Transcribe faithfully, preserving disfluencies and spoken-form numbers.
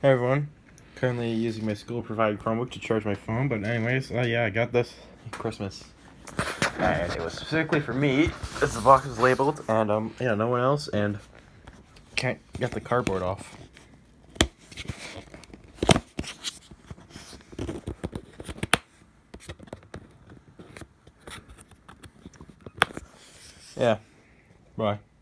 Hey everyone, currently using my school-provided Chromebook to charge my phone, but anyways, uh, yeah, I got this Christmas, and it was specifically for me, as the box is labeled, and um, yeah, no one else, and can't get the cardboard off. Yeah, bye.